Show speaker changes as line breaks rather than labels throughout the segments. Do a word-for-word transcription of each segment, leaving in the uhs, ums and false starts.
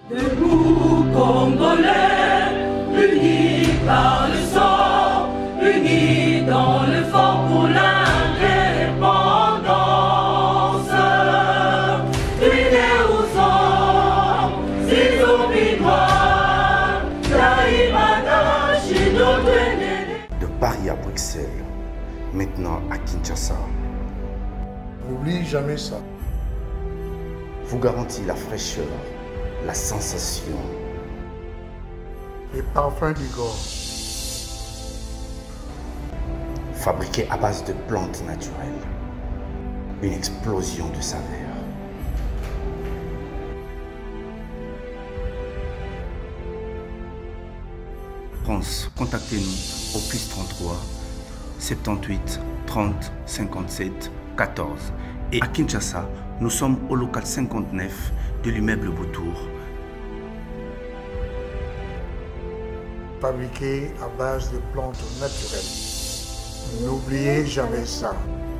Debout Congolais, unis par le sang, unis dans l'effort pour l'indépendance. Unis aux hommes, si oublie noirs, Taïmada, Chino,
de Paris à Bruxelles, maintenant à Kinshasa.
N'oublie jamais ça.
Vous garantit la fraîcheur, la sensation.
Les parfums du Gord.
Fabriqué à base de plantes naturelles. Une explosion de saveurs. France, contactez-nous au plus trente-trois, soixante-dix-huit, trente, cinquante-sept, quatorze. Et à Kinshasa, nous sommes au local cinquante-neuf de l'immeuble Beautour.
Fabriqué à base de plantes naturelles. N'oubliez jamais ça.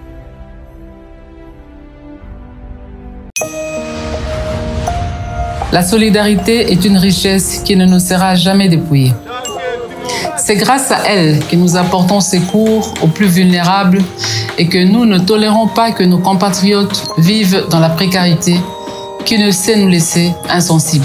La solidarité est une richesse qui ne nous sera jamais dépouillée. C'est grâce à elle que nous apportons secours aux plus vulnérables et que nous ne tolérons pas que nos compatriotes vivent dans la précarité qui ne sait nous laisser insensibles.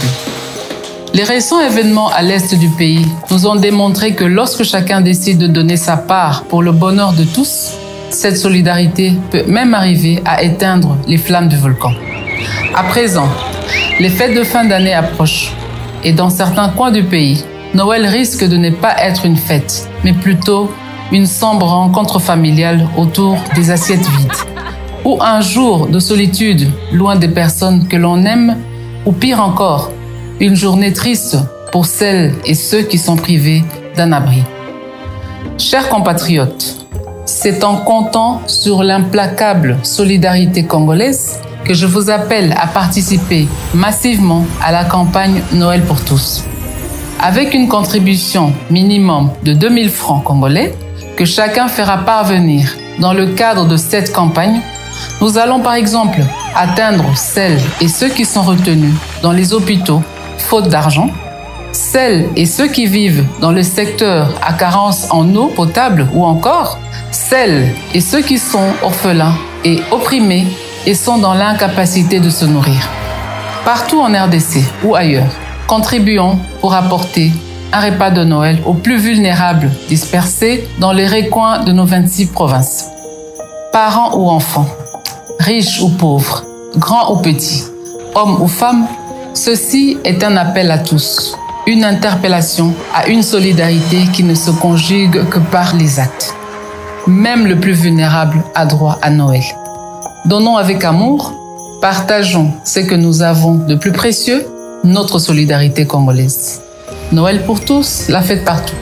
Les récents événements à l'est du pays nous ont démontré que lorsque chacun décide de donner sa part pour le bonheur de tous, cette solidarité peut même arriver à éteindre les flammes du volcan. À présent, les fêtes de fin d'année approchent et dans certains coins du pays, Noël risque de ne pas être une fête, mais plutôt une sombre rencontre familiale autour des assiettes vides. Ou un jour de solitude loin des personnes que l'on aime, ou pire encore, une journée triste pour celles et ceux qui sont privés d'un abri. Chers compatriotes, c'est en comptant sur l'implacable solidarité congolaise que je vous appelle à participer massivement à la campagne Noël pour tous. Avec une contribution minimum de deux mille francs congolais que chacun fera parvenir dans le cadre de cette campagne, nous allons par exemple atteindre celles et ceux qui sont retenus dans les hôpitaux faute d'argent, celles et ceux qui vivent dans le secteur à carence en eau potable ou encore celles et ceux qui sont orphelins et opprimés et sont dans l'incapacité de se nourrir. Partout en R D C ou ailleurs, contribuons pour apporter un repas de Noël aux plus vulnérables dispersés dans les recoins de nos vingt-six provinces. Parents ou enfants, riches ou pauvres, grands ou petits, hommes ou femmes, ceci est un appel à tous, une interpellation à une solidarité qui ne se conjugue que par les actes. Même le plus vulnérable a droit à Noël. Donnons avec amour, partageons ce que nous avons de plus précieux, notre solidarité congolaise. Noël pour tous, la fête partout.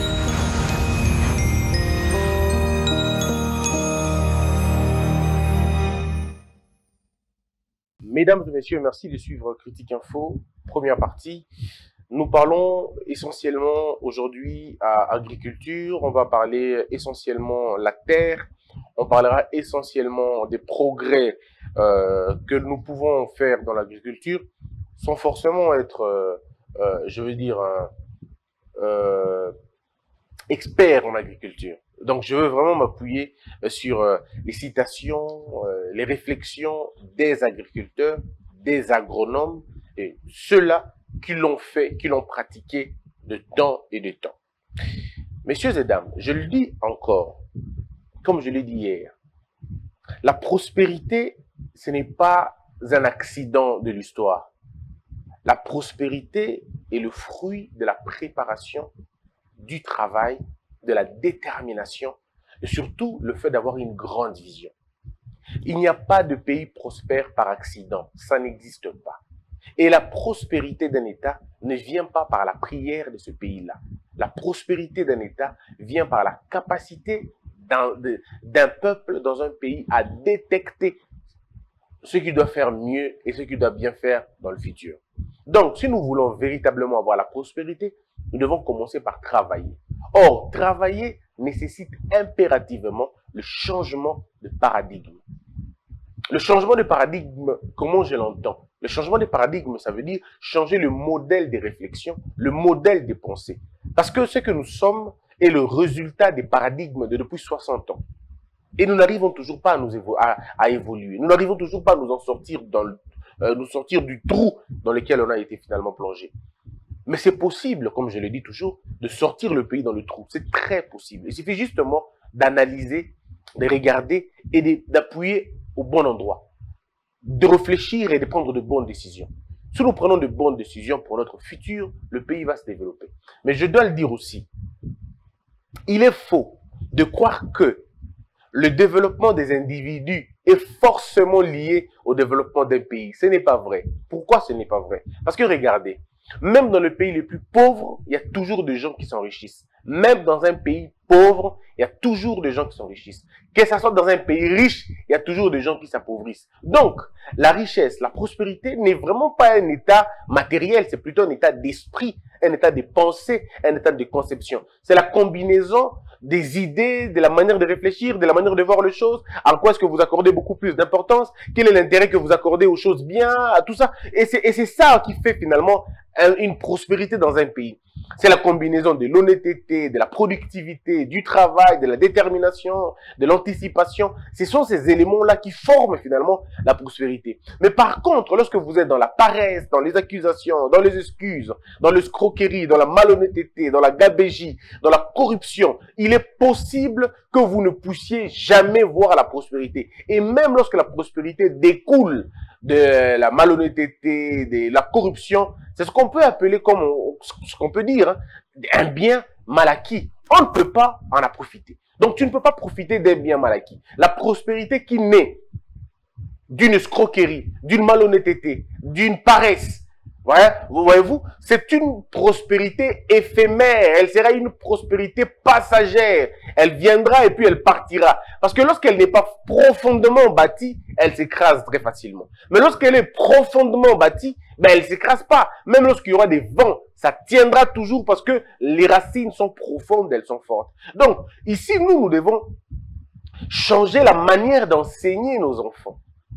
Mesdames et messieurs, merci de suivre Critique Info. Première partie, nous parlons essentiellement aujourd'hui à agriculture. On va parler essentiellement la terre. On parlera essentiellement des progrès euh, que nous pouvons faire dans l'agriculture sans forcément être, euh, euh, je veux dire, un euh, expert en agriculture. Donc, je veux vraiment m'appuyer sur euh, les citations, euh, les réflexions des agriculteurs, des agronomes, et ceux-là qui l'ont fait, qui l'ont pratiqué de temps et de temps. Messieurs et dames, je le dis encore, comme je l'ai dit hier, la prospérité, ce n'est pas un accident de l'histoire. La prospérité est le fruit de la préparation, du travail, de la détermination et surtout le fait d'avoir une grande vision. Il n'y a pas de pays prospère par accident, ça n'existe pas. Et la prospérité d'un État ne vient pas par la prière de ce pays-là. La prospérité d'un État vient par la capacité d'un peuple dans un pays à détecter ce qu'il doit faire mieux et ce qu'il doit bien faire dans le futur. Donc, si nous voulons véritablement avoir la prospérité, nous devons commencer par travailler. Or, travailler nécessite impérativement le changement de paradigme. Le changement de paradigme, comment je l'entends? Le changement de paradigme, ça veut dire changer le modèle des réflexions, le modèle des pensées. Parce que ce que nous sommes est le résultat des paradigmes de depuis soixante ans. Et nous n'arrivons toujours pas à, nous évo à, à évoluer. Nous n'arrivons toujours pas à nous en sortir, dans le, euh, nous sortir du trou dans lequel on a été finalement plongé. Mais c'est possible, comme je le dis toujours, de sortir le pays dans le trou. C'est très possible. Il suffit justement d'analyser, de regarder et d'appuyer au bon endroit. De réfléchir et de prendre de bonnes décisions. Si nous prenons de bonnes décisions pour notre futur, le pays va se développer. Mais je dois le dire aussi, il est faux de croire que le développement des individus est forcément lié au développement d'un pays. Ce n'est pas vrai. Pourquoi ce n'est pas vrai? Parce que regardez, même dans le pays les plus pauvres, il y a toujours des gens qui s'enrichissent. Même dans un pays pauvre, il y a toujours des gens qui s'enrichissent. Que ce soit dans un pays riche, il y a toujours des gens qui s'appauvrissent. Donc, la richesse, la prospérité n'est vraiment pas un état matériel, c'est plutôt un état d'esprit, un état de pensée, un état de conception. C'est la combinaison des idées, de la manière de réfléchir, de la manière de voir les choses, en quoi est-ce que vous accordez beaucoup plus d'importance, quel est l'intérêt que vous accordez aux choses bien, à tout ça. Et c'est ça qui fait finalement une prospérité dans un pays. C'est la combinaison de l'honnêteté, de la productivité, du travail, de la détermination, de l'anticipation. Ce sont ces éléments-là qui forment finalement la prospérité. Mais par contre, lorsque vous êtes dans la paresse, dans les accusations, dans les excuses, dans l'escroquerie, dans la malhonnêteté, dans la gabégie, dans la corruption, il est possible que vous ne puissiez jamais voir la prospérité. Et même lorsque la prospérité découle de la malhonnêteté, de la corruption, c'est ce qu'on peut appeler, comme on, ce qu'on peut dire, hein, un bien mal acquis. On ne peut pas en a profiter. Donc tu ne peux pas profiter d'un bien mal acquis. La prospérité qui naît d'une escroquerie, d'une malhonnêteté, d'une paresse, voyez-vous, c'est une prospérité éphémère. Elle sera une prospérité passagère. Elle viendra et puis elle partira. Parce que lorsqu'elle n'est pas profondément bâtie, elle s'écrase très facilement. Mais lorsqu'elle est profondément bâtie, ben elle ne s'écrase pas. Même lorsqu'il y aura des vents, ça tiendra toujours parce que les racines sont profondes, elles sont fortes. Donc, ici, nous, nous devons changer la manière d'enseigner nos enfants.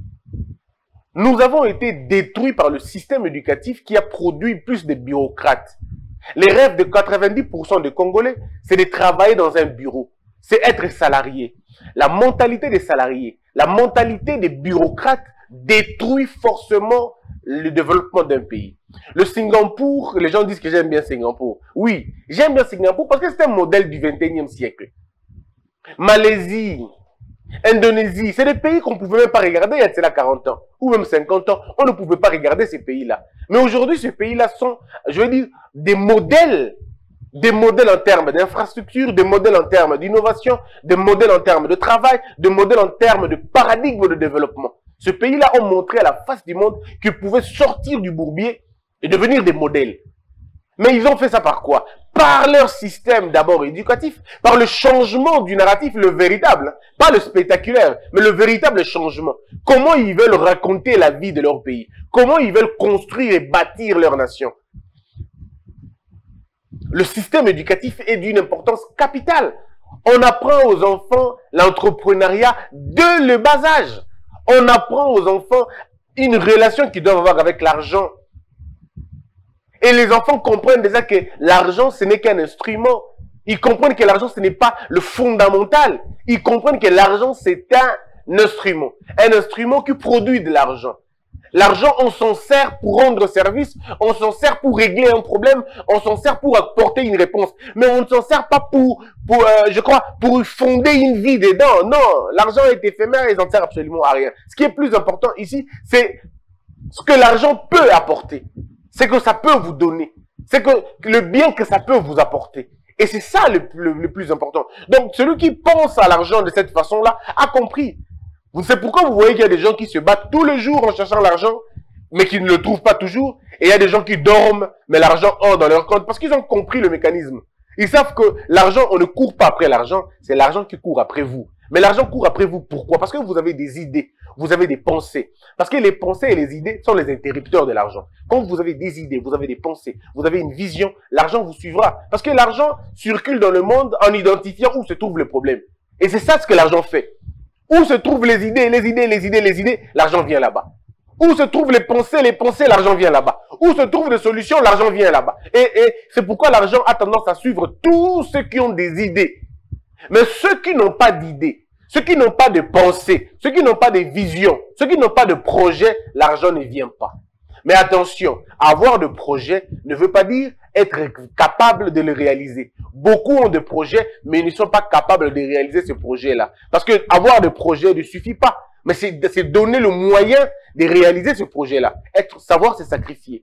Nous avons été détruits par le système éducatif qui a produit plus de bureaucrates. Les rêves de quatre-vingt-dix pour cent des Congolais, c'est de travailler dans un bureau. C'est être salarié. La mentalité des salariés, la mentalité des bureaucrates détruit forcément le développement d'un pays. Le Singapour, les gens disent que j'aime bien Singapour. Oui, j'aime bien Singapour parce que c'est un modèle du vingt et unième siècle. Malaisie, Indonésie, c'est des pays qu'on ne pouvait même pas regarder il y a cela quarante ans, ou même cinquante ans. On ne pouvait pas regarder ces pays-là. Mais aujourd'hui, ces pays-là sont, je veux dire, des modèles, des modèles en termes d'infrastructure, des modèles en termes d'innovation, des modèles en termes de travail, des modèles en termes de paradigme de développement. Ces pays-là ont montré à la face du monde qu'ils pouvaient sortir du bourbier et devenir des modèles. Mais ils ont fait ça par quoi? Par leur système d'abord éducatif, par le changement du narratif, le véritable, pas le spectaculaire, mais le véritable changement. Comment ils veulent raconter la vie de leur pays? Comment ils veulent construire et bâtir leur nation? Le système éducatif est d'une importance capitale. On apprend aux enfants l'entrepreneuriat dès le bas âge. On apprend aux enfants une relation qu'ils doivent avoir avec l'argent. Et les enfants comprennent déjà que l'argent, ce n'est qu'un instrument. Ils comprennent que l'argent, ce n'est pas le fondamental. Ils comprennent que l'argent, c'est un instrument. Un instrument qui produit de l'argent. L'argent, on s'en sert pour rendre service, on s'en sert pour régler un problème, on s'en sert pour apporter une réponse. Mais on ne s'en sert pas pour, pour euh, je crois, pour fonder une vie dedans. Non, l'argent est éphémère et il n'en sert absolument à rien. Ce qui est plus important ici, c'est ce que l'argent peut apporter. C'est que ça peut vous donner. C'est que le bien que ça peut vous apporter. Et c'est ça le, le, le plus important. Donc, celui qui pense à l'argent de cette façon-là a compris. C'est pourquoi vous voyez qu'il y a des gens qui se battent tous les jours en cherchant l'argent, mais qui ne le trouvent pas toujours. Et il y a des gens qui dorment, mais l'argent entre dans leur compte parce qu'ils ont compris le mécanisme. Ils savent que l'argent, on ne court pas après l'argent, c'est l'argent qui court après vous. Mais l'argent court après vous, pourquoi? Parce que vous avez des idées, vous avez des pensées. Parce que les pensées et les idées sont les interrupteurs de l'argent. Quand vous avez des idées, vous avez des pensées, vous avez une vision, l'argent vous suivra. Parce que l'argent circule dans le monde en identifiant où se trouve le problème. Et c'est ça ce que l'argent fait. Où se trouvent les idées, les idées, les idées, les idées, l'argent vient là-bas. Où se trouvent les pensées, les pensées, l'argent vient là-bas. Où se trouvent les solutions, l'argent vient là-bas. Et, et c'est pourquoi l'argent a tendance à suivre tous ceux qui ont des idées. Mais ceux qui n'ont pas d'idées, ceux qui n'ont pas de pensée, ceux qui n'ont pas de vision, ceux qui n'ont pas de projet, l'argent ne vient pas. Mais attention, avoir de projet ne veut pas dire être capable de le réaliser. Beaucoup ont de projets, mais ils ne sont pas capables de réaliser ce projet-là. Parce que avoir de projet ne suffit pas. Mais c'est donner le moyen de réaliser ce projet-là. Être, savoir se sacrifier.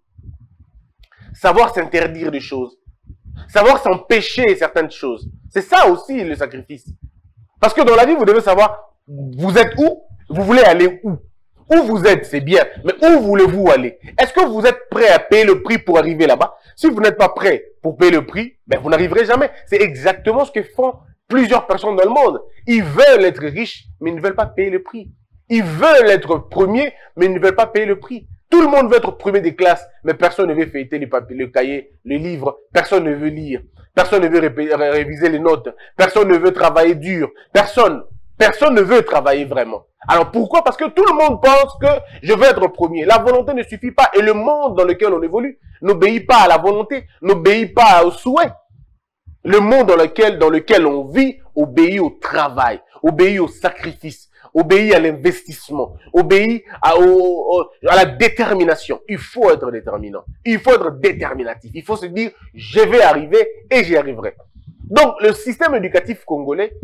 Savoir s'interdire des choses. Savoir s'empêcher certaines choses. C'est ça aussi le sacrifice. Parce que dans la vie, vous devez savoir, vous êtes où, vous voulez aller où. Où vous êtes, c'est bien, mais où voulez-vous aller? Est-ce que vous êtes prêt à payer le prix pour arriver là-bas? Si vous n'êtes pas prêt pour payer le prix, ben vous n'arriverez jamais. C'est exactement ce que font plusieurs personnes dans le monde. Ils veulent être riches, mais ils ne veulent pas payer le prix. Ils veulent être premiers, mais ils ne veulent pas payer le prix. Tout le monde veut être premier des classes, mais personne ne veut feuilleter les papiers, le cahier, le livre. Personne ne veut lire. Personne ne veut ré réviser les notes. Personne ne veut travailler dur. Personne. Personne ne veut travailler vraiment. Alors pourquoi? Parce que tout le monde pense que je veux être premier. La volonté ne suffit pas. Et le monde dans lequel on évolue n'obéit pas à la volonté, n'obéit pas au souhait. Le monde dans lequel, dans lequel on vit obéit au travail, obéit au sacrifice, obéit à l'investissement, obéit à, au, au, à la détermination. Il faut être déterminant. Il faut être déterminatif. Il faut se dire, je vais arriver et j'y arriverai. Donc, le système éducatif congolais,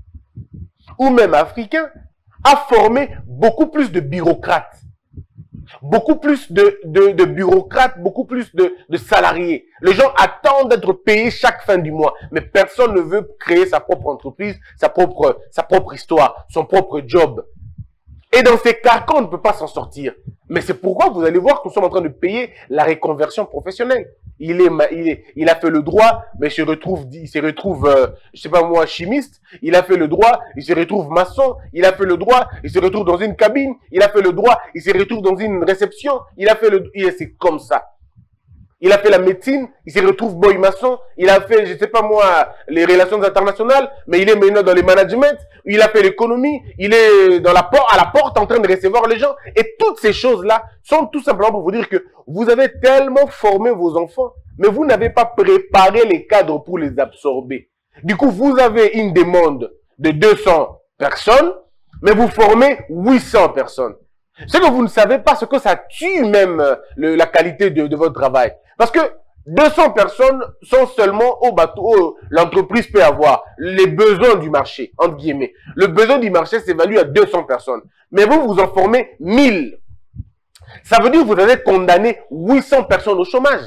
ou même africain, a formé beaucoup plus de bureaucrates, beaucoup plus de, de, de bureaucrates, beaucoup plus de, de salariés. Les gens attendent d'être payés chaque fin du mois, mais personne ne veut créer sa propre entreprise, sa propre, sa propre histoire, son propre job. Et dans ces carcans, on ne peut pas s'en sortir. Mais c'est pourquoi vous allez voir que nous sommes en train de payer la reconversion professionnelle. Il, est, il, est, il a fait le droit, mais il se retrouve, il se retrouve euh, je sais pas moi, chimiste. Il a fait le droit, il se retrouve maçon. Il a fait le droit, il se retrouve dans une cabine. Il a fait le droit, il se retrouve dans une réception. Il a fait le, c'est comme ça. Il a fait la médecine, il se retrouve boy maçon. Il a fait, je sais pas moi, les relations internationales, mais il est maintenant dans le management. Il a fait l'économie, il est dans la porte, à la porte en train de recevoir les gens. Et toutes ces choses-là sont tout simplement pour vous dire que vous avez tellement formé vos enfants, mais vous n'avez pas préparé les cadres pour les absorber. Du coup, vous avez une demande de deux cents personnes, mais vous formez huit cents personnes. Ce que vous ne savez pas, c'est que ça tue même le, la qualité de, de votre travail. Parce que deux cents personnes sont seulement au bateau, l'entreprise peut avoir les besoins du marché, entre guillemets. Le besoin du marché s'évalue à deux cents personnes. Mais vous, vous en formez mille. Ça veut dire que vous avez condamné huit cents personnes au chômage.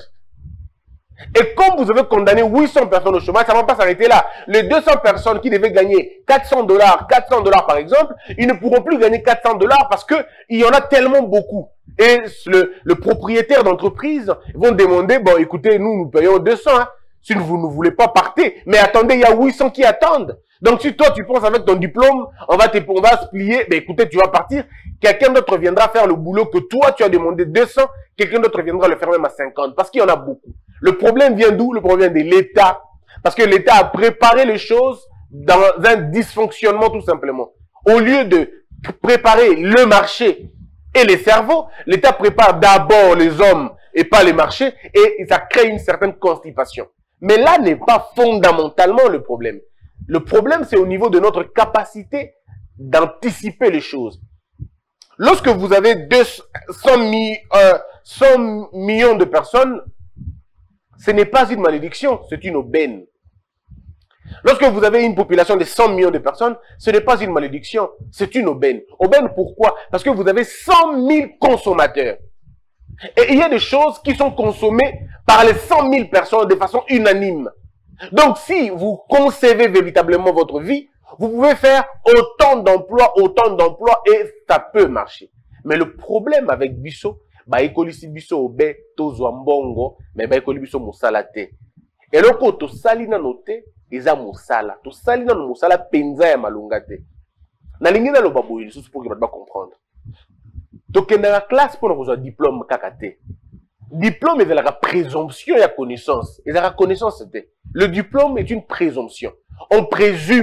Et comme vous avez condamné huit cents personnes au chômage, ça ne va pas s'arrêter là. Les deux cents personnes qui devaient gagner quatre cents dollars, quatre cents dollars par exemple, ils ne pourront plus gagner quatre cents dollars parce que il y en a tellement beaucoup. Et le, le propriétaire d'entreprise vont demander, bon écoutez, nous, nous payons deux cents, hein. Si vous ne voulez pas, partez. Mais attendez, il y a huit cents qui attendent. Donc si toi, tu penses avec ton diplôme, on va, te, on va se plier, ben écoutez, tu vas partir. Quelqu'un d'autre viendra faire le boulot que toi, tu as demandé deux cents. Quelqu'un d'autre viendra le faire même à cinquante. Parce qu'il y en a beaucoup. Le problème vient d'où? Le problème vient de l'État. Parce que l'État a préparé les choses dans un dysfonctionnement tout simplement. Au lieu de préparer le marché et les cerveaux, l'État prépare d'abord les hommes et pas les marchés et ça crée une certaine constipation. Mais là n'est pas fondamentalement le problème. Le problème, c'est au niveau de notre capacité d'anticiper les choses. Lorsque vous avez deux cents millions de personnes, ce n'est pas une malédiction, c'est une aubaine. Lorsque vous avez une population de cent millions de personnes, ce n'est pas une malédiction, c'est une aubaine. Aubaine pourquoi? Parce que vous avez cent mille consommateurs. Et il y a des choses qui sont consommées par les cent mille personnes de façon unanime. Donc si vous concevez véritablement votre vie, vous pouvez faire autant d'emplois, autant d'emplois et ça peut marcher. Mais le problème avec Bisso, bah ekolisi biso obe tozwa mbongo mais ba ekoli biso musala te. Et loko to sali na note eza musala. To sali na musala penza ya malunga te. Na lingi na lo baboyi lisusu pour que ba comprendre. To kenda na classe pour kozwa diplôme kaka te. Diplôme est la présomption et la connaissance. Et la connaissance c'était. Le diplôme est une présomption. On présume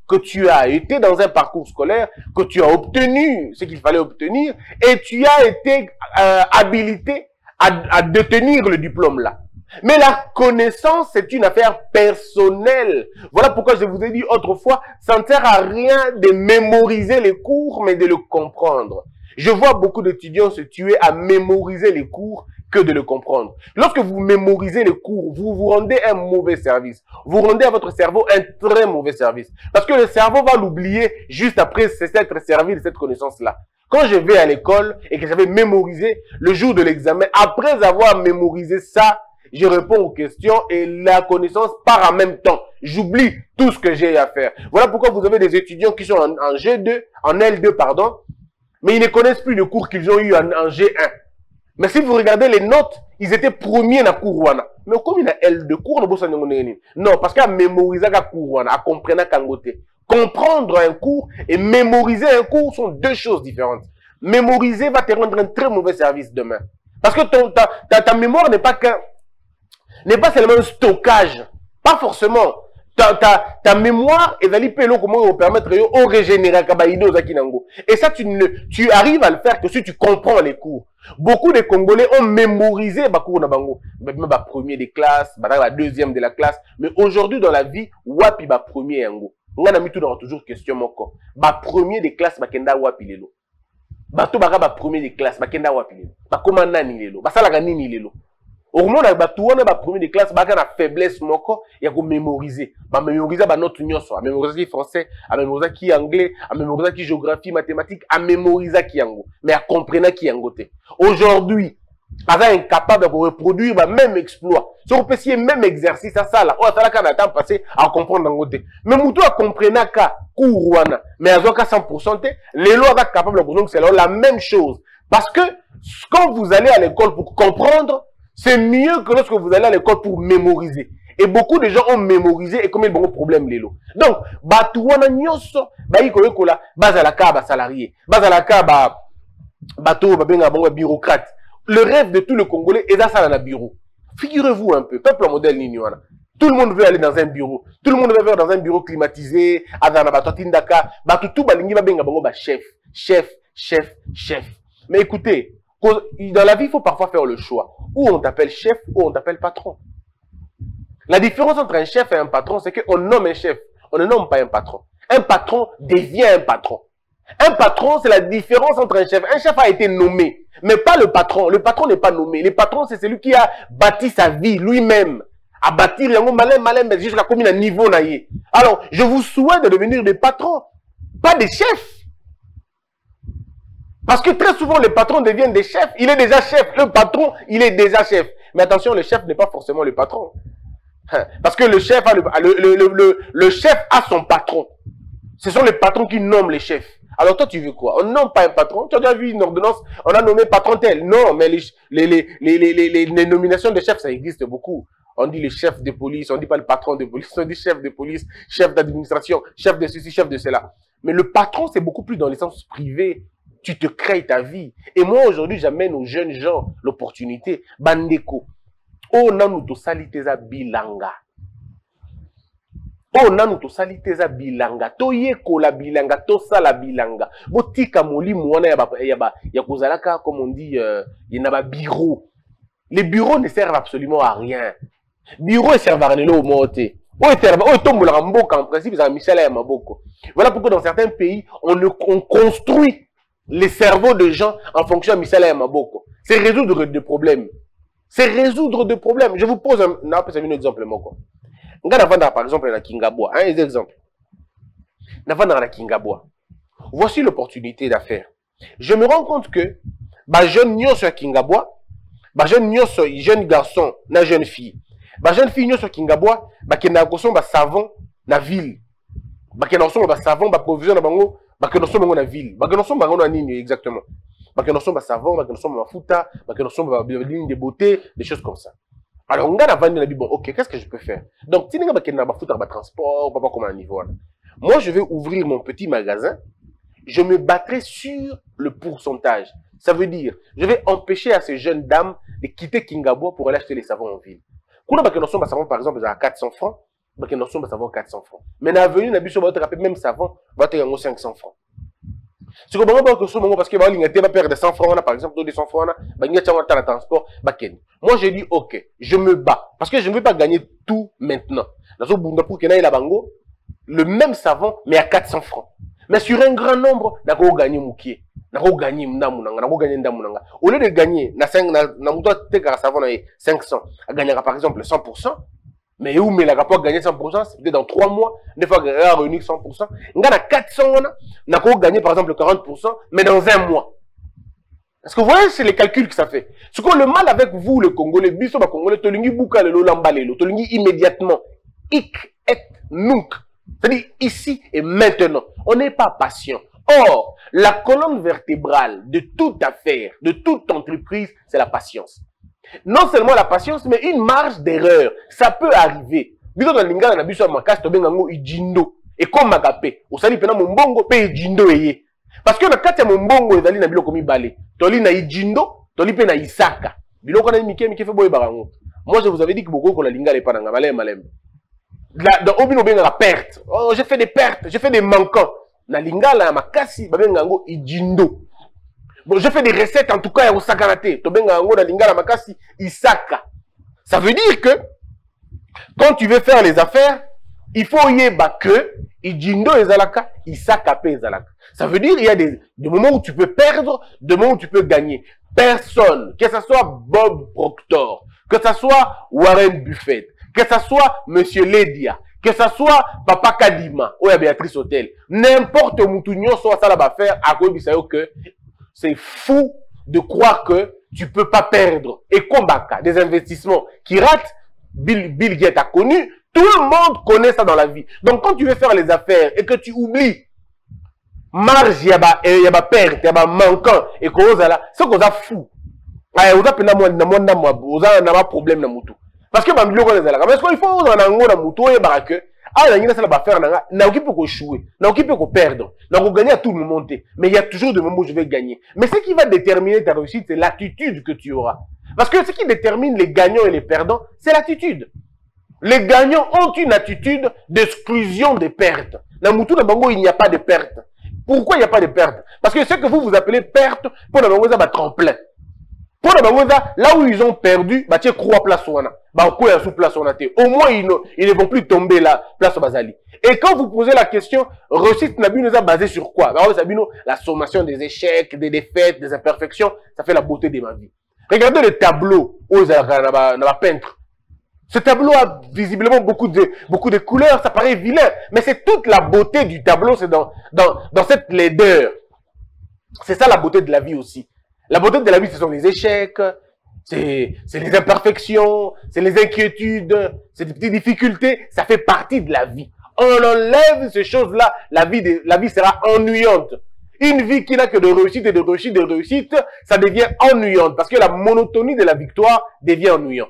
que tu as été dans un parcours scolaire, que tu as obtenu ce qu'il fallait obtenir, et tu as été euh, habilité à, à détenir le diplôme là. Mais la connaissance, c'est une affaire personnelle. Voilà pourquoi je vous ai dit autrefois, ça ne sert à rien de mémoriser les cours, mais de le comprendre. Je vois beaucoup d'étudiants se tuer à mémoriser les cours que de le comprendre. Lorsque vous mémorisez les cours, vous vous rendez un mauvais service. Vous rendez à votre cerveau un très mauvais service. Parce que le cerveau va l'oublier juste après s'être servi de cette connaissance-là. Quand je vais à l'école et que j'avais mémorisé le jour de l'examen, après avoir mémorisé ça, je réponds aux questions et la connaissance part en même temps. J'oublie tout ce que j'ai à faire. Voilà pourquoi vous avez des étudiants qui sont en, en G deux, en L deux, pardon, mais ils ne connaissent plus le cours qu'ils ont eu en, en G un. Mais si vous regardez les notes, ils étaient premiers dans le cours wana. Mais comme il y a L deux cours, non, parce qu'à mémoriser le cours wana, à comprendre kangote. Comprendre un cours et mémoriser un cours sont deux choses différentes. Mémoriser va te rendre un très mauvais service demain. Parce que ton, ta, ta, ta mémoire n'est pas qu'un n'est pas seulement un stockage. Pas forcément. Ta, ta, ta mémoire est d'aller payer comment permettre de régénérer. Et ça, tu, ne, tu arrives à le faire que si tu comprends les cours. Beaucoup de Congolais ont mémorisé les cours na bango. Même le premier des classes, la deuxième de la classe. Mais aujourd'hui, dans la vie, wapi ba premier yango. On a mis tout dans toujours question moko. Ba premier des classes, ba kenda wapi lelo. Ba to ba ba premier des classes, ba kenda wapi lelo. Ba komanda ni lelo. Ba sala nini lelo. Au moment où on a premier de classe, on a une faiblesse, il y a que mémoriser. On mémoriser notre nyonso, on mémoriser français, on mémoriser qui anglais, on mémoriser qui géographie, mathématiques, on mémoriser qui ango, mais à comprendre qui angote. Aujourd'hui, on est incapable de reproduire le même exploit. Si on peut essayer le même exercice, ça, ça, là, on a temps passé à comprendre angote. Mais nous doit comprendre qu'à courouana, mais à cent pour cent, les lois sont capables de comprendre que c'est la même chose. Parce que quand vous allez à l'école pour comprendre, c'est mieux que lorsque vous allez à l'école pour mémoriser. Et beaucoup de gens ont mémorisé et combien de problèmes les lots. Donc, batouana nyonso, ba yiko yoko la, bazalaka ba salarié, bazalaka ba bateau ba benga bonga bureaucrate. Le rêve de tout le Congolais est ça dans le bureau. Figurez-vous un peu, peuple modèle niniwana. Tout le monde veut aller dans un bureau. Tout le monde veut aller dans un bureau climatisé, adana batotindaka, batou tout balingi ba benga bongo ba chef, chef, chef, chef. Mais écoutez, dans la vie, il faut parfois faire le choix. Ou on t'appelle chef, ou on t'appelle patron. La différence entre un chef et un patron, c'est qu'on nomme un chef. On ne nomme pas un patron. Un patron devient un patron. Un patron, c'est la différence entre un chef. Un chef a été nommé, mais pas le patron. Le patron n'est pas nommé. Le patron, c'est celui qui a bâti sa vie lui-même. À bâtir, il y a un malin, malin, mais jusqu'à combien de niveau naïe. Alors, je vous souhaite de devenir des patrons, pas des chefs. Parce que très souvent, les patrons deviennent des chefs. Il est déjà chef. Le patron, il est déjà chef. Mais attention, le chef n'est pas forcément le patron. Parce que le chef, a le, le, le, le, le chef a son patron. Ce sont les patrons qui nomment les chefs. Alors toi, tu veux quoi? On ne nomme pas un patron. Tu as déjà vu une ordonnance, on a nommé patron tel. Non, mais les, les, les, les, les, les, les nominations de chefs, ça existe beaucoup. On dit le chef de police, on ne dit pas le patron de police, on dit chef de police, chef d'administration, chef de ceci, chef de cela. Mais le patron, c'est beaucoup plus dans le sens privé. Tu te crées ta vie. Et moi, aujourd'hui, j'amène aux jeunes gens l'opportunité. Bandeko. Oh, nanu to saliteza bilanga. Oh, nanu to saliteza bilanga. To yeko la bilanga, to sala bilanga. Botika moli mouana yaba, yaba, yakozalaka, comme on dit, euh, yaba bureau. Les bureaux ne servent absolument à rien. Bureau servent à rien au moté. Oh, tombe la mboka, en principe, c'est un Michel et Maboko. Voilà pourquoi dans certains pays, on, on construit les cerveaux de gens en fonction de Misala et Maboko. C'est résoudre des problèmes. C'est résoudre des problèmes. Je vous pose un, non, un exemple. Par exemple, la Kingabwa. Un exemple. La Kingabwa. Voici l'opportunité d'affaires. Je me rends compte que, bah, jeune nyo sur Kingabwa, bah, jeune nyo sur jeune garçon, na jeune fille. Bah, jeune fille nyo sur Kingabwa, bah, qui n'a pas savon, na ville. Bah, qui n'a pas savon, bah, provision na bango, bah, que nous sommes dans la ville. Bah, que nous sommes dans la ligne, exactement. Bah, que nous sommes à savon, bah, que nous sommes à fouta, bah, que nous sommes à la ligne de beauté, des choses comme ça. Alors, on a vendu la Bible, bon, ok, qu'est-ce que je peux faire? Donc, si nous avons un fouta, bah, transport, pas comme un niveau. Moi, je vais ouvrir mon petit magasin. Je me battrai sur le pourcentage. Ça veut dire, je vais empêcher à ces jeunes dames de quitter Kingabwa pour aller acheter les savons en ville. Quand nous avons un savon, par exemple, à quatre cents francs, bah que nous sommes savon quatre cents francs. Mais na venu na biso ba te rappeler même savon ba te yango cinq cents francs. C'est comment pas que ce moment parce que ba linga te ba perdre cent francs par exemple deux cents francs ba ngia tchanga ta transport ba ken. Moi j'ai dit OK, je me bats parce que je ne veux pas gagner tout maintenant. Nazo bunda pour que na ila bango le même savon mais à quatre cents francs. Mais sur un grand nombre nako gagner mukie. Nako gagner ndamunanga, nako gagner ndamunanga. Au lieu de gagner na cinq na na muto te ka savon na cinq cents, à gagnera par exemple cent pour cent. Mais où mais la rapport gagner cent pour cent, c'est peut-être dans trois mois, des fois à réunir cent pour cent. On a quatre cents, on a gagné par exemple quarante pour cent, mais dans un mois. Est-ce que vous voyez, c'est les calculs que ça fait. Ce qu'on le mal avec vous, le Congolais, biso ba Congolais, tolingi bouka le lambalelo, tolingi immédiatement, ik et nunc. C'est-à-dire ici et maintenant. On n'est pas patient. Or, la colonne vertébrale de toute affaire, de toute entreprise, c'est la patience. Non seulement la patience, mais une marge d'erreur. Ça peut arriver. Biso na lingala na biso makasi to bengango ijindo. Et comme magape, osali pena mbongo pe ijindo eye. Parce que na kati ya mbongo ezali na biloko mibale. Toli na ijindo, toli pe na isaka. Biloko na mike mike fe boye barango. Moi je vous avais dit que beaucoup ko la lingala pa na malem malem. Là dans obino benga la perte. Oh, j'ai fait des pertes, j'ai fait des manquants. Na lingala makasi ba bengango ijindo. Bon, je fais des recettes en tout cas au sakanate. Tobenga ngo na lingala makasi isaka. Ça veut dire que quand tu veux faire les affaires, il faut yeba que ijindo ezalaka, isaka pe ezalaka. Ça veut dire il y a des, des moments où tu peux perdre, des moments où tu peux gagner. Personne, que ce soit Bob Proctor, que ce soit Warren Buffett, que ce soit Monsieur Ledia, que ce soit Papa Kadima ou Béatrice Hotel, n'importe où tu soit ça la faire à quoi que c'est fou de croire que tu peux pas perdre. Et combattre des investissements qui ratent, Bill, Bill Gates a connu, tout le monde connaît ça dans la vie. Donc quand tu veux faire les affaires et que tu oublies marge, il y a ba perte, il y a ba manquant, et que vous là, c'est qu'on a fou. Ah, vous avez un problème dans mutu. Parce que bah milieu qu'on est là. Parce qu'il faut on a un gros dans mutu et bah que ah la ça va faire na na occupé qu'on jouer, na occupé qu'on perdre, na on gagner à tout le monde. Mais il y a toujours des moments où je vais gagner. Mais ce qui va déterminer ta réussite, c'est l'attitude que tu auras. Parce que ce qui détermine les gagnants et les perdants, c'est l'attitude. Les gagnants ont une attitude d'exclusion des pertes. Dans mutu na bango il n'y a pas de perte. Pourquoi il n'y a pas de perte? Parce que ce que vous vous appelez perte, pour la bango ça va tremplin. Pour la bango là où ils ont perdu, bah tu crois place ouana. Bah quoi sous place ouana. Au moins ils ne, ils ne vont plus tomber là, place au Bazali. Et quand vous posez la question, réussite n'a nous a basé sur quoi? Bah la sommation des échecs, des défaites, des imperfections, ça fait la beauté de ma vie. Regardez le tableau aux peintre. Ce tableau a visiblement beaucoup de, beaucoup de couleurs, ça paraît vilain, mais c'est toute la beauté du tableau, c'est dans, dans, dans cette laideur. C'est ça la beauté de la vie aussi. La beauté de la vie, ce sont les échecs, c'est les imperfections, c'est les inquiétudes, c'est des petites difficultés, ça fait partie de la vie. On enlève ces choses-là, la vie, de, la vie sera ennuyante. Une vie qui n'a que de réussite et de réussite et de réussite, ça devient ennuyante, parce que la monotonie de la victoire devient ennuyante.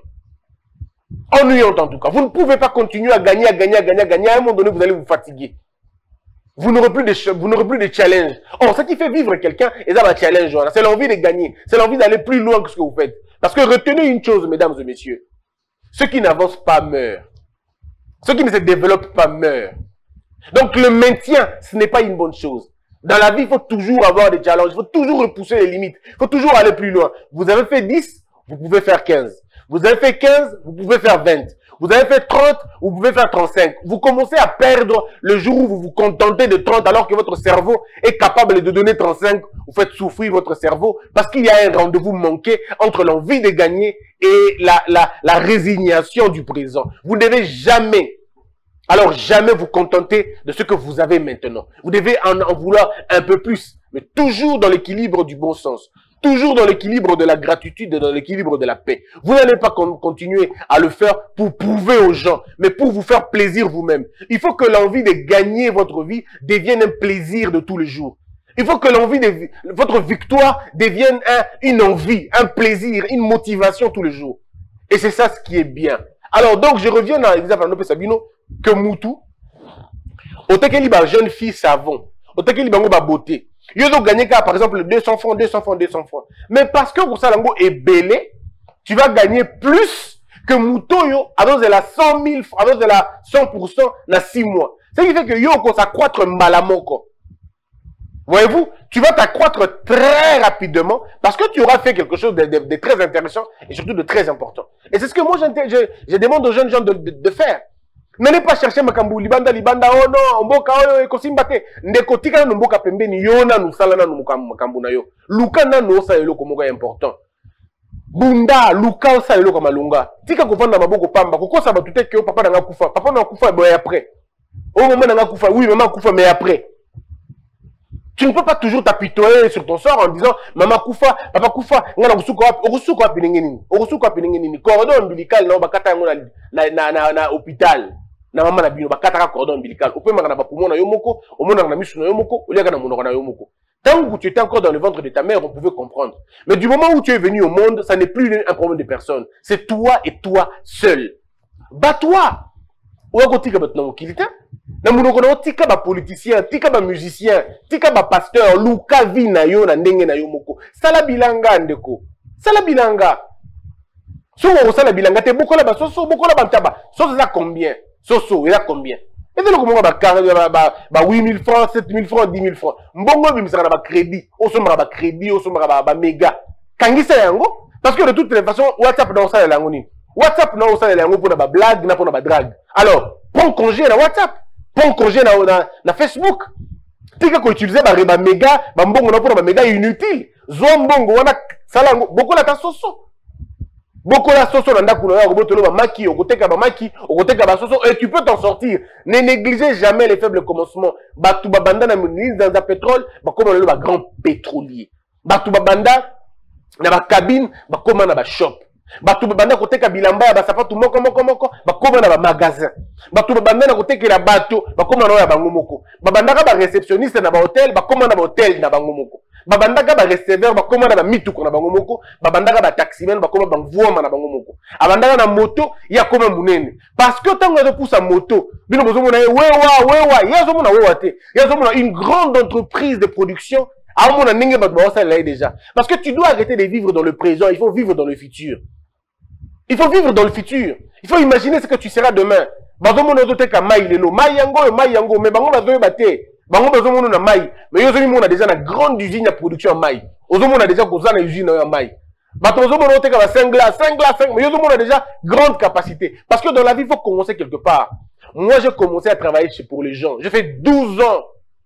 Ennuyante en tout cas. Vous ne pouvez pas continuer à gagner, à gagner, à gagner, à gagner. À un moment donné, vous allez vous fatiguer. Vous n'aurez plus de, vous n'aurez plus de challenge. Or, ce qui fait vivre quelqu'un, c'est un challenge. C'est l'envie de gagner. C'est l'envie d'aller plus loin que ce que vous faites. Parce que retenez une chose, mesdames et messieurs. Ceux qui n'avancent pas meurent. Ceux qui ne se développent pas meurent. Donc, le maintien, ce n'est pas une bonne chose. Dans la vie, il faut toujours avoir des challenges. Il faut toujours repousser les limites. Il faut toujours aller plus loin. Vous avez fait dix, vous pouvez faire quinze. Vous avez fait quinze, vous pouvez faire vingt. Vous avez fait trente, vous pouvez faire trente-cinq. Vous commencez à perdre le jour où vous vous contentez de trente alors que votre cerveau est capable de donner trente-cinq. Vous faites souffrir votre cerveau parce qu'il y a un rendez-vous manqué entre l'envie de gagner et la, la, la résignation du présent. Vous ne devez jamais, alors jamais vous contenter de ce que vous avez maintenant. Vous devez en, en vouloir un peu plus, mais toujours dans l'équilibre du bon sens. Toujours dans l'équilibre de la gratitude et dans l'équilibre de la paix. Vous n'allez pas continuer à le faire pour prouver aux gens, mais pour vous faire plaisir vous-même. Il faut que l'envie de gagner votre vie devienne un plaisir de tous les jours. Il faut que l'envie de votre victoire devienne un, une envie, un plaisir, une motivation tous les jours. Et c'est ça ce qui est bien. Alors donc je reviens dans l'exemple de Sabino que Moutou, au tekeli ba jeune fille savon, au tekeli bango ba beauté. Ils ont gagné par exemple deux cents francs, deux cents francs, deux cents francs. Mais parce que pour ça, l'ango est belé, tu vas gagner plus que Moutoyo a donné la cent mille francs, a donné la cent pour cent dans six mois. Ce qui fait que yo ko s'accroître malamoko. Voyez-vous, tu vas t'accroître très rapidement parce que tu auras fait quelque chose de, de, de très intéressant et surtout de très important. Et c'est ce que moi je, je demande aux jeunes gens de, de, de faire. N'allez pas chercher makambu libanda libanda oh non mboka oyo ekosimbate ndeko tika na mboka pembeni yona nous sala na makambu na yo luka na no sa eloko moko important bunda luka sa eloko malunga tika kovanda maboko pamba kokosa batute ke papa na kufa papa na kufa boy après au moment na kufa oui maman kufa mais après tu ne peux pas toujours t'apitoyer sur ton sort en disant maman kufa papa kufa ngana kusuka wapi okusuka wapi ningeni okusuka wapi ningeni cordon ombilical na bakata yango na na na na hôpital na mama na bino bakata cordon ombilical on peut mangana ba poumon na yo moko o mona na misu na yo moko o liaka na monoko na yo moko. Tant que tu étais encore dans le ventre de ta mère on pouvait comprendre, mais du moment où tu es venu au monde ça n'est plus un problème de personne, c'est toi et toi seul. Bats-toi ou tika batna mokilita na monoko na tika ba politicien tika ba musicien tika ba pasteur luka vi na yo na ndenge na yo moko sala bilanga ndeko sala bilanga so on sala bilanga te bokola ba soso bokola ba ntaba soso za combien soso ela combien et donc comment ba ba ba huit mille francs sept mille francs dix mille francs mbongo bimisaka na ba crédit o somaka ba crédit o somaka ba, ba méga kangisa yango parce que de toutes les façons WhatsApp dans ça la ngoni WhatsApp na ça la yango pour na ba blague na pour na ba drague. Alors prends congé na WhatsApp, prends congé na na, na Facebook. Tika ko utiliser ba reba méga ba mbongo na pour na ba méga inutile zo mbongo wana sala beaucoup la ta soso. Beaucoup la soso na ndako na yo botolo ba maki okoteka ba maki okoteka ba soso et tu peux t'en sortir. Ne négligez jamais les faibles commencements. Batu babanda na ministre dans un pétrole ba comme le ba grand pétrolier. Batu babanda na ba cabine ba comme na ba shop. Batu babanda koteka bilamba ba sapatu moko moko moko ba comme na ba magasin. Batu babanda na koteka la bateau ba comme na ya bango moko. Babanda ka ba réceptionniste na ba hôtel ba comme na ba hôtel na bango moko. Babandaka ba receveur ba komana ba mituko na bango moko, babandaka ba taximan ba koma ba mvuoma na bango moko. Abandaka na moto ya koma munene. Parce que tango de poussa moto, bino bozo mona wewa wewa, yazo mona wewa te. Yazo mona une grande entreprise de production, a mona ninge ba ba ça là déjà. Parce que tu dois arrêter de vivre dans le présent, il faut vivre dans le futur. Il faut vivre dans le futur. Il faut imaginer ce que tu seras demain. Bazo mona dote ka mai lelo, mai yango mai yango, mais bango bazo bate. Bango besoin mon na mai mais yo zomi mon a déjà na grande usine de production en mai ozo mon a déjà koza na usine en mai bato ozo mon te ka ba cinq glaces cinq glaces cinq mais yo zomi mon a déjà grande capacité parce que dans la vie il faut commencer quelque part. Moi j'ai commencé à travailler chez pour les gens, j'ai fait douze ans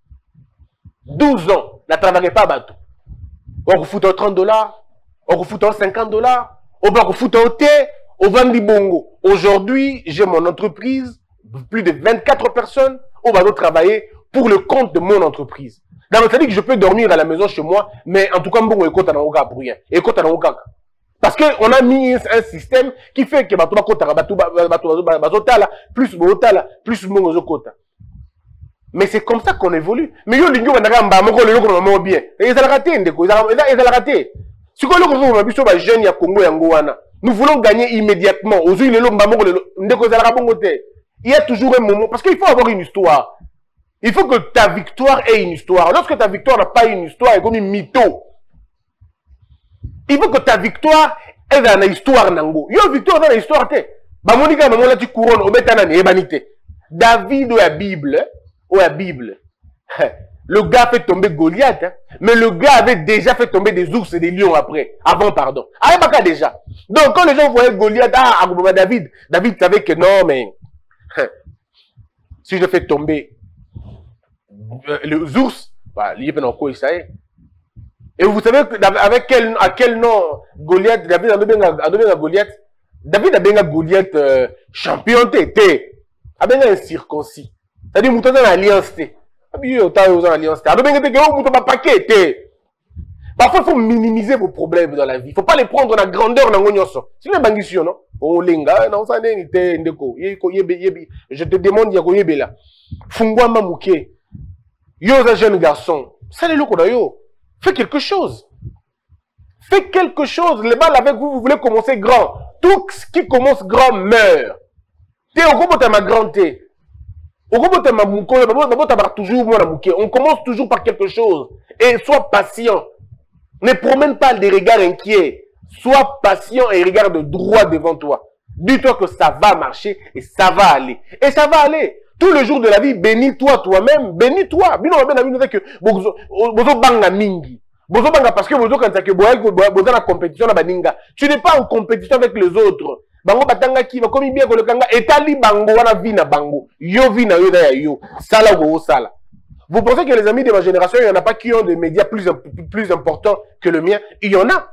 douze ans na travailler pas bato on fout trente dollars on fout cinquante dollars on va fout au thé au vendre bongo. Aujourd'hui j'ai mon entreprise, plus de vingt-quatre personnes on va travailler pour le compte de mon entreprise. Dans le cas que je peux dormir à la maison chez moi, mais en tout cas, bon, écoute, on a pour rien. Écoute, on a parce qu'on a mis un système qui fait que bateau plus plus mais c'est comme ça qu'on évolue. Mais yo lingo na ngamba moko le loko na bien. Et ça la raté ndeko, ça la raté. Si ko loko zo biso ba jeune ya Congo yango wana. Nous voulons gagner immédiatement. Aujourd'hui le lomba moko le ndeko za la bongo te. Il y a toujours un moment parce qu'il faut avoir une histoire. Il faut que ta victoire ait une histoire. Lorsque ta victoire n'a pas une histoire, elle est comme une mytho. Il faut que ta victoire ait dans l'histoire. Yo victoire dans l'histoire. Ba monika maman la tu couronne au betana ne ebanité. David ou la Bible, ou la Bible. Le gars fait tomber Goliath, hein, mais le gars avait déjà fait tomber des ours et des lions après, avant pardon. Ah pas déjà. Donc quand les gens voyaient Goliath, ah David, David savait que non mais si je fais tomber les ours, bah, et vous savez avec quel, à quel nom Goliath, David a donné Goliath, David a donné Goliath euh, champion T, a donné un circoncis. C'est-à-dire, mouton dans l'alliance T. Parfois, il faut minimiser vos problèmes dans la vie. Il ne faut pas les prendre dans la grandeur. C'est une bangission, non? Je te demande, Yagoyebela. Fungwama Mouké. Yo, un jeune garçon, fais quelque chose. Fais quelque chose. Les balles avec vous, vous voulez commencer grand. Tout ce qui commence grand meurt. T'es au gros ma grande thé. Au gros ma mouko, toujours on commence toujours par quelque chose. Et sois patient. Ne promène pas des regards inquiets. Sois patient et regarde droit devant toi. Dis-toi que ça va marcher et ça va aller. Et ça va aller. Tous les jours de la vie, bénis-toi toi-même, bénis-toi. Bino ben bino que bozo bozo banga mingi. Bozo banga parce que bozo quand ça que boel bozo na compétition na baninga. Tu n'es pas en compétition avec les autres. Bango batanga ki ba komi bien ko le kanga etali bango wana vina bango. Yo vina yo da yo. Sala go sala. Vous pensez que les amis de ma génération, il n'y en a pas qui ont des médias plus, plus importants que le mien? Il y en a.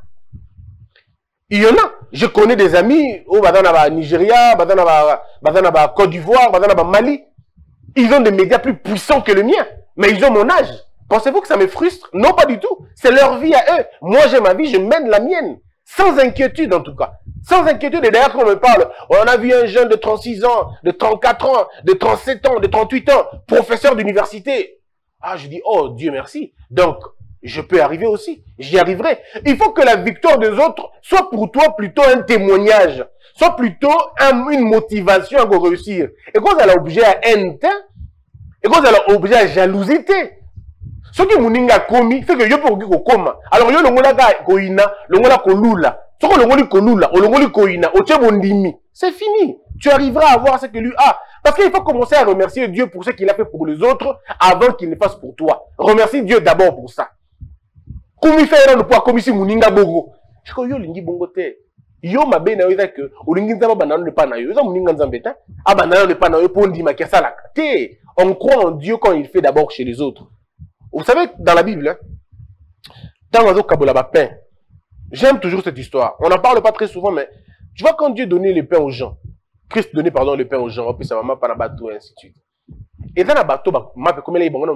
Il y en a. Je connais des amis au Nigeria, au Côte d'Ivoire, au Mali. Ils ont des médias plus puissants que le mien. Mais ils ont mon âge. Pensez-vous que ça me frustre? Non, pas du tout. C'est leur vie à eux. Moi, j'ai ma vie, je mène la mienne. Sans inquiétude, en tout cas. Sans inquiétude. Et d'ailleurs, quand on me parle, on a vu un jeune de trente-six ans, de trente-quatre ans, de trente-sept ans, de trente-huit ans, professeur d'université. Ah, je dis, oh, Dieu merci. Donc, je peux arriver aussi. J'y arriverai. Il faut que la victoire des autres soit pour toi plutôt un témoignage. Soit plutôt un, une motivation à réussir. Et quand elle a objet à haine, et quand elle a objet à jalousie, ce qui mouninga komi, fait que yo pour ko koma. Alors yo longola ka koina, longola ko lula. Ce que longoli ko lula, o longoli koina, o tchebondimi. C'est fini. Tu arriveras à voir ce que lui a. Parce qu'il faut commencer à remercier Dieu pour ce qu'il a fait pour les autres avant qu'il le fasse pour toi. Remercie Dieu d'abord pour ça. Comme il fait un poids comme ici mouninga bongo. Je crois yo lingi bongo te. Yo mabe na yo que o lingi nzamba banano ne pas na yo. Yo mouninga nzambeta. Ah banano ne pas na yo pour ndima kesa la te. On croit en Dieu quand il fait d'abord chez les autres. Vous savez dans la Bible, hein, dans l'oiseau kabola ba pain. J'aime toujours cette histoire. On n'en parle pas très souvent, mais tu vois quand Dieu donnait le pain aux gens. Christ donnait pardon le pain aux gens, puis sa maman pas na bateau et ainsi de suite. Et dans la bateau, ma peut comme les bons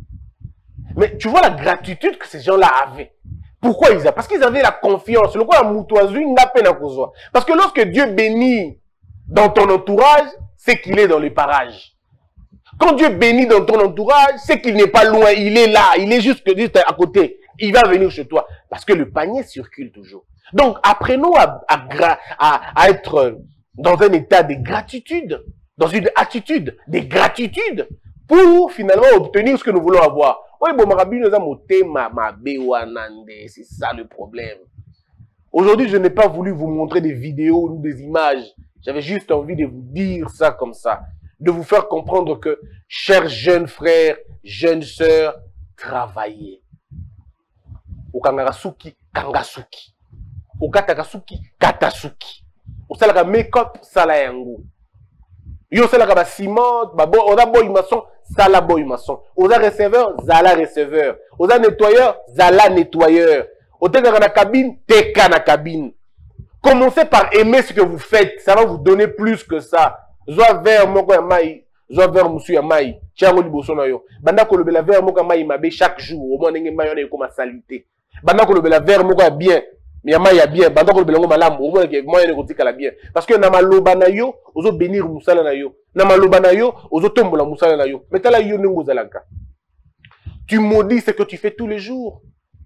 mais tu vois la gratitude que ces gens-là avaient. Pourquoi ils avaient? Parce qu'ils avaient la confiance. Le quoi la moutoisie n'a peine à cause. Parce que lorsque Dieu bénit dans ton entourage, c'est qu'il est dans les parages. Quand Dieu bénit dans ton entourage, c'est qu'il n'est pas loin, il est là, il est juste, juste à côté. Il va venir chez toi. Parce que le panier circule toujours. Donc, apprenons à, à, à, à être dans un état de gratitude, dans une attitude de gratitude, pour finalement obtenir ce que nous voulons avoir. Oui, bon, c'est ça le problème. Aujourd'hui, je n'ai pas voulu vous montrer des vidéos ou des images. J'avais juste envie de vous dire ça comme ça. De vous faire comprendre que, chers jeunes frères, jeunes sœurs, travaillez. Au kangarasuki, kangasuki. Au katakasuki, katasuki. Au salaka make-up, sala yango. Yo salaka ba ciment, ba bo, oda boy maçon, sala boy maçon. Oda receveur, zala receveur. Oda nettoyeur, zala nettoyeur. Oda teka na cabine, teka na cabine. Commencez par aimer ce que vous faites. Ça va vous donner plus que ça. Zoa vers moko ya mai, zoa vers musu ya mai. Tiango liboso na yo. Banda ko lobela vers moko ya mai mabe chaque jour. Au moins ndenge mai on comme salité. Banda ko lobela vers moko ya bien. Mais ya mai ya bien. Banda ko lobela ngo malamu. Au moins que moi ne kotika la bien. Parce que na maloba na yo, ozo bénir musala na yo. Na maloba na yo, ozo tombola musala na yo. Mais tala yo nengo zalaka. Tu maudis ce que tu fais tous les jours.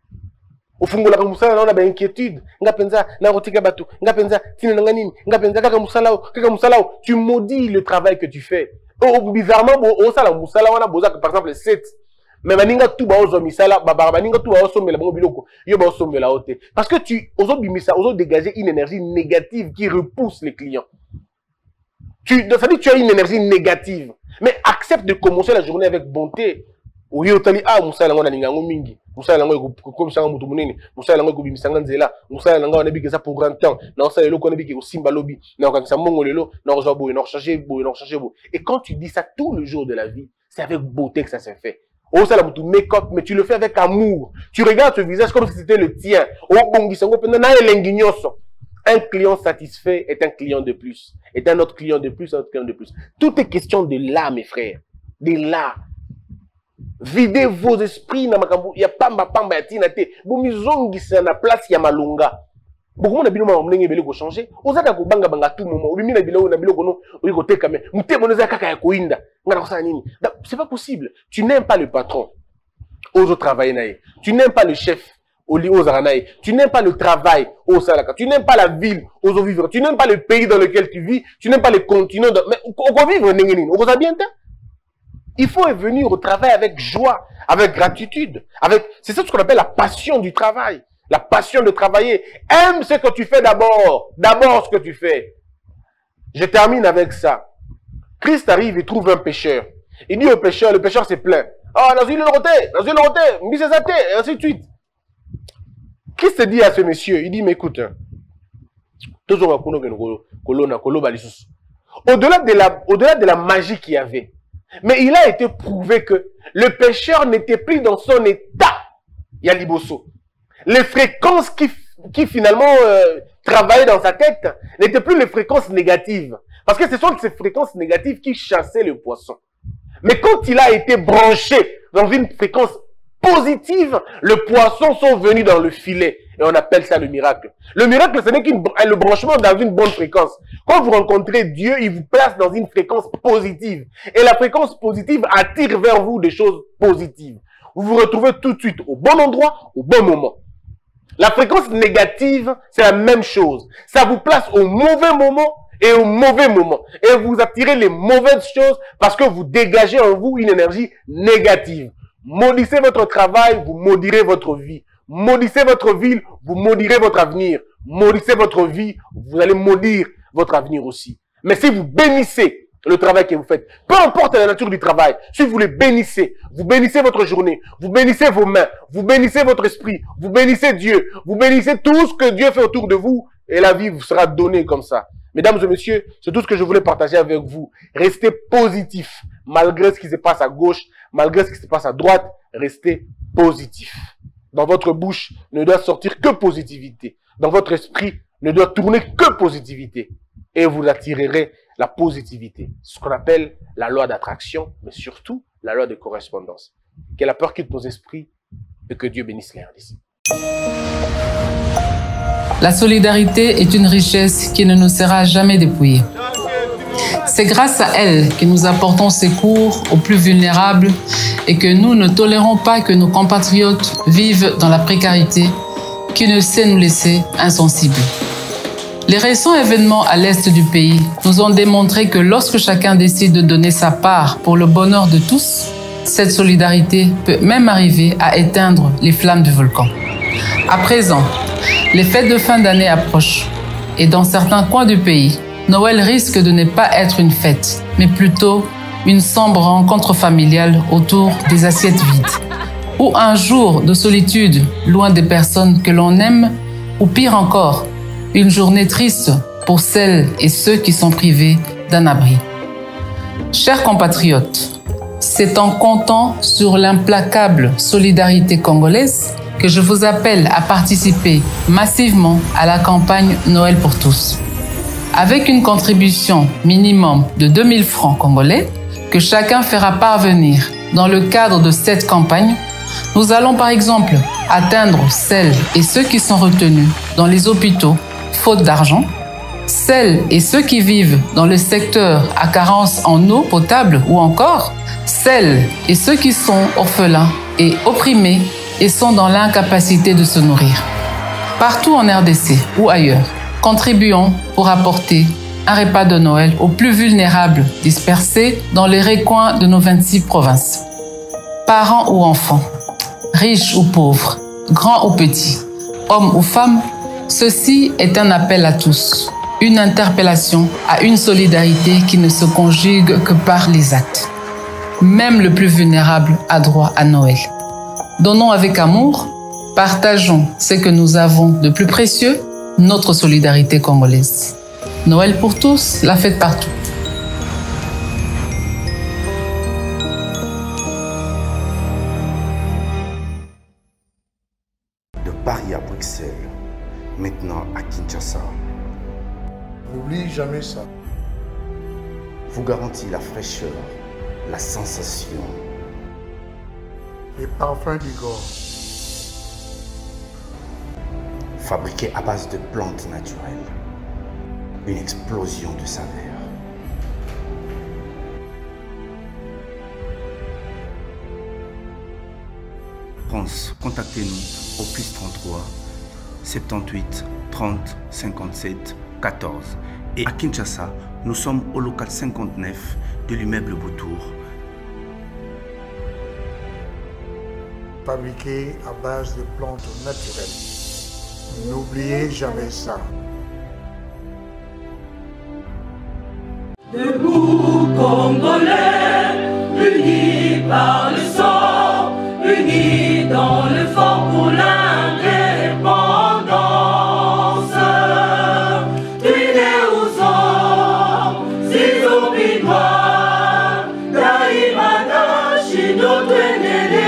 Au fond, la musala, on a une inquiétude. Nga penza, na rotika batu. Nga penza, tina nga nini. Nga penza, kaka musala, kaka musala. Tu maudis le travail que tu fais. Oh, bizarrement, au sala musala, on a besoin que, par exemple, sept. Mais baninga tout ba ozo misala, baba baninga tout ba ozo mela bango biloko. Yo ba ozo mela ote. Parce que tu, ozo bimisa, ozo dégager une énergie négative qui repousse les clients. Tu, ça veut dire que tu as une énergie négative. Mais accepte de commencer la journée avec bonté. Oui, otali ah musala ngona ningango mingi. Musala ngo ko misanga mutu munene. Musala ngo bimisanga nzela. Musala ngo na bikeza pour grand temps. Na osala lelo ko na biki ko simba lobby. Na okangisa mongo lelo, na ozo boy, na changer boy, na changer boy. Et quand tu dis ça tous les jours de la vie, c'est avec beauté que ça se fait. Oh ça la mutu make-up, mais tu le fais avec amour. Tu regardes ce visage comme si c'était le tien. Oh bongisa ngo pena na elengi nyoso. Un client satisfait est un client de plus. Est un autre client de plus, un autre client de plus. Tout est question de là, mes frères. De là. Videz vos esprits na makambo ya pamba pamba ya tina te bomizongi sa na place ya malunga beaucoup na bino ma mlenge bele ko changer ozaka ko banga banga tout moment obimi na bilo na bilo kono oyi ko teka me mutemo neza kaka ya koinda ngana ko nini c'est pas possible. Tu n'aimes pas le patron ozo travailler nae, tu n'aimes pas le chef oli ozara nae, tu n'aimes pas le travail au salaka, tu n'aimes pas la ville ozo vivre, tu n'aimes pas le pays dans lequel tu vis, tu n'aimes pas le continent dans... mais on vivre ndenge nini oza bien ta. Il faut venir au travail avec joie, avec gratitude, avec, c'est ça ce qu'on appelle la passion du travail. La passion de travailler. Aime ce que tu fais d'abord. D'abord ce que tu fais. Je termine avec ça. Christ arrive et trouve un pécheur. Il dit au pécheur, le pécheur s'est plaint. Ah, dans une roté, dans une roté, misésate, et ainsi de suite. Christ dit à ce monsieur, il dit, mais écoute, au-delà de la, au-delà de la magie qu'il y avait, mais il a été prouvé que le pécheur n'était plus dans son état, Yaliboso. Les fréquences qui, qui finalement euh, travaillaient dans sa tête n'étaient plus les fréquences négatives. Parce que ce sont ces fréquences négatives qui chassaient le poisson. Mais quand il a été branché dans une fréquence positive, les poissons sont venus dans le filet. Et on appelle ça le miracle. Le miracle, ce n'est que le branchement dans une bonne fréquence. Quand vous rencontrez Dieu, il vous place dans une fréquence positive. Et la fréquence positive attire vers vous des choses positives. Vous vous retrouvez tout de suite au bon endroit, au bon moment. La fréquence négative, c'est la même chose. Ça vous place au mauvais moment et au mauvais moment. Et vous attirez les mauvaises choses parce que vous dégagez en vous une énergie négative. Maudissez votre travail, vous maudirez votre vie. Maudissez votre ville, vous maudirez votre avenir. Maudissez votre vie, vous allez maudire votre avenir aussi. Mais si vous bénissez le travail que vous faites, peu importe la nature du travail, si vous le bénissez, vous bénissez votre journée, vous bénissez vos mains, vous bénissez votre esprit, vous bénissez Dieu, vous bénissez tout ce que Dieu fait autour de vous, et la vie vous sera donnée comme ça. Mesdames et messieurs, c'est tout ce que je voulais partager avec vous. Restez positifs, malgré ce qui se passe à gauche, malgré ce qui se passe à droite, restez positifs. Dans votre bouche ne doit sortir que positivité. Dans votre esprit ne doit tourner que positivité. Et vous attirerez la positivité. Ce qu'on appelle la loi d'attraction, mais surtout la loi de correspondance. Que la peur quitte nos esprits et que Dieu bénisse les uns d'ici.
La solidarité est une richesse qui ne nous sera jamais dépouillée. C'est grâce à elle que nous apportons secours aux plus vulnérables et que nous ne tolérons pas que nos compatriotes vivent dans la précarité qui ne sait nous laisser insensibles. Les récents événements à l'est du pays nous ont démontré que lorsque chacun décide de donner sa part pour le bonheur de tous, cette solidarité peut même arriver à éteindre les flammes du volcan. À présent, les fêtes de fin d'année approchent et dans certains coins du pays, Noël risque de ne pas être une fête, mais plutôt une sombre rencontre familiale autour des assiettes vides. Ou un jour de solitude loin des personnes que l'on aime, ou pire encore, une journée triste pour celles et ceux qui sont privés d'un abri. Chers compatriotes, c'est en comptant sur l'implacable solidarité congolaise que je vous appelle à participer massivement à la campagne Noël pour tous. Avec une contribution minimum de deux mille francs congolais que chacun fera parvenir dans le cadre de cette campagne, nous allons par exemple atteindre celles et ceux qui sont retenus dans les hôpitaux faute d'argent, celles et ceux qui vivent dans le secteur à carence en eau potable ou encore celles et ceux qui sont orphelins et opprimés et sont dans l'incapacité de se nourrir. Partout en R D C ou ailleurs, contribuons pour apporter un repas de Noël aux plus vulnérables dispersés dans les recoins de nos vingt-six provinces. Parents ou enfants, riches ou pauvres, grands ou petits, hommes ou femmes, ceci est un appel à tous, une interpellation à une solidarité qui ne se conjugue que par les actes. Même le plus vulnérable a droit à Noël. Donnons avec amour, partageons ce que nous avons de plus précieux, notre solidarité congolaise. Noël pour tous, la fête partout.
De Paris à Bruxelles, maintenant à Kinshasa,
N'oublie jamais ça.
vous garantit la fraîcheur, la sensation,
Les parfums d'Igor.
fabriqué à base de plantes naturelles. Une explosion de saveurs. France, contactez-nous au plus trente-trois, soixante-dix-huit, trente, cinquante-sept, quatorze. Et à Kinshasa, nous sommes au local cinquante-neuf de l'immeuble Boutour.
Fabriqué à base de plantes naturelles. N'oubliez jamais ça.
Debout Congolais, unis par le sang, unis dans le fort pour l'indépendance. Unis aux hommes, ces opinois.